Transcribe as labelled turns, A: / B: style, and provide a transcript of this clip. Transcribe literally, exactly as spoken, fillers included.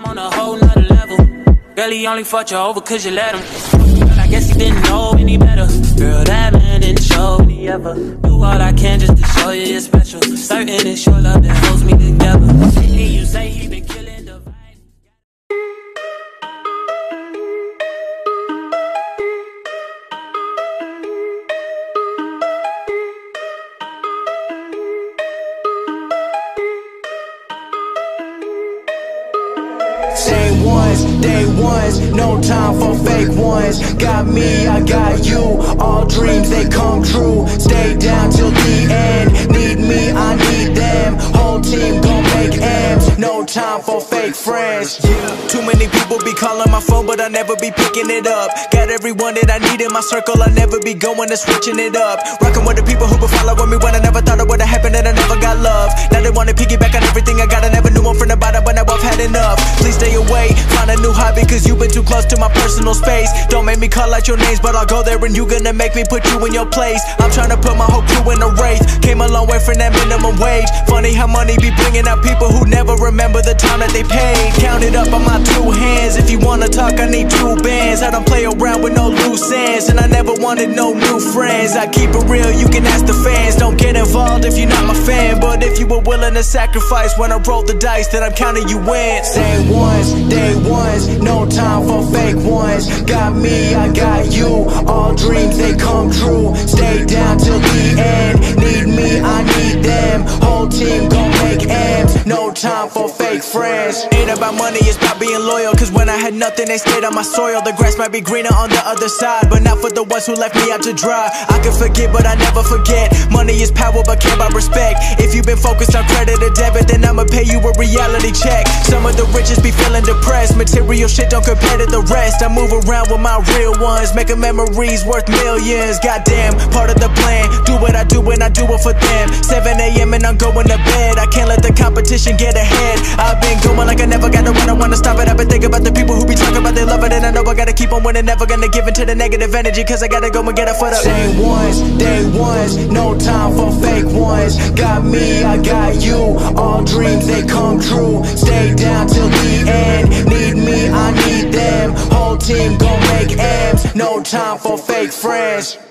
A: am on a whole nother level. Girl, he only fucked you over cause you let him. But I guess he didn't know any better. Girl, that man didn't show me ever. Do all I can just to show you you're special. Certain it's your love that holds me together. And you say he been killing the vibe.
B: Same ones, day ones, no time for fake ones. Got me, I got you, all dreams they come true. Stay down till the end, need me, I need them. Whole team gon' make M's, no time for fake friends. Yeah. Too many people be calling my phone but I never be picking it up. Got everyone that I need in my circle, I never be going and switching it up. Rockin' with the people who been following me when I never thought it would've happened and I never got love. Now they wanna piggyback on everything I got, I never knew I'm from the bottom but now I've had enough. Please stay away, find a new hobby cause you've been too close to my personal space. Don't make me call out your names but I'll go there and you gonna make me put you in your place. I'm tryna put my whole crew in a wraith, came a long way from that minimum wage. Funny how money be bringing out people who never remember the time that they paid. Count it up on my two hands, if you wanna talk I need two bands. I don't play around with no loose ends and I never wanted no new friends. I keep it real, you can ask the fans. Don't get involved if you're not my fan, but if you were willing to sacrifice when I roll the dice then I'm counting you in. Same ones, day ones, no time for fake ones. Got me, I got you, all dreams they come true. Stay down till the end, need me, I need them. Whole team gon' make M's, no time for fake friends. Ain't about money, it's about being loyal, cause when I had nothing they stayed on my soil. The grass might be greener on the other side, but not for the ones who left me out to dry. I can forget but I never forget, money is power but care about respect. If you've been focused on credit or debit then I'ma pay you a reality check. Some of the richest be feeling depressed, material shit don't compare to the rest. I move around with my real ones, making memories worth millions. Goddamn, part of the plan, do what I do and I do it for them. seven A M and I'm going to bed, I can't let the competition get ahead. I've been going like I never gotta run, I wanna stop it. I've been thinking about the people who be talking about they love it, and I know I gotta keep on winning, never gonna give into the negative energy, cause I gotta go and get it for the same ones, day ones, no time for fake ones. Got me, I got you, all dreams they come true. Stay down till the end, need me, I need them. Whole team gon' make M's, no time for fake friends.